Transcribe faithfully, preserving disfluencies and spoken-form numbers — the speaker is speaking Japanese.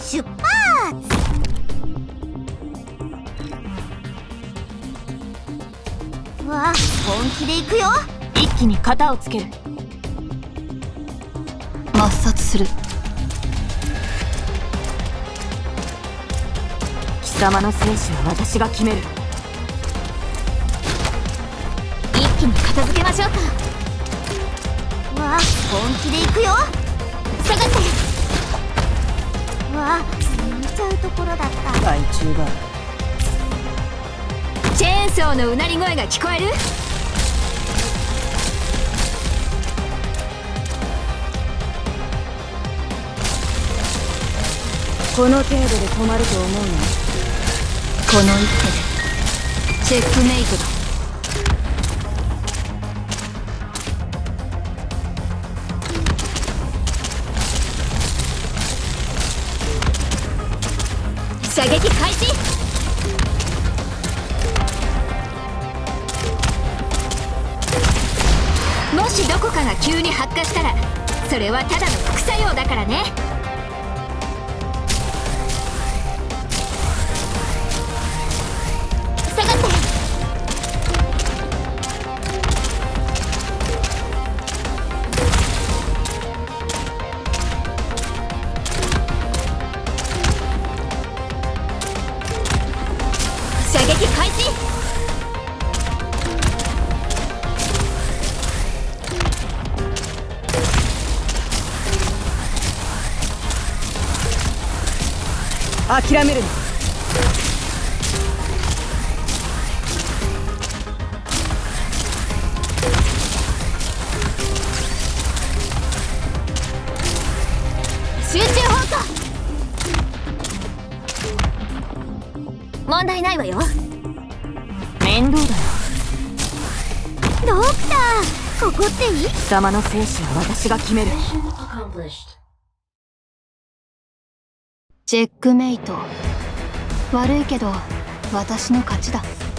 出発。わあ、本気で行くよ。 一気に型をつける。抹殺する。貴様の生死は私が決める。 一気に片付けましょうか。わあ、本気で行くよ。下がって。わあ、死んじゃうところだった。 害虫が。チェーンソーのうなり声が聞こえる？この程度で止まると思うの？この一手でチェックメイトだ。射撃開始。もしどこかが急に発火したらそれはただの副作用だからね。 下がって。 射撃開始。諦めるな。 集中砲火。問題ないわよ。 面倒だよ。 ドクター、ここっていい？ 貴様の生死は私が決める。チェックメイト。悪いけど私の勝ちだ。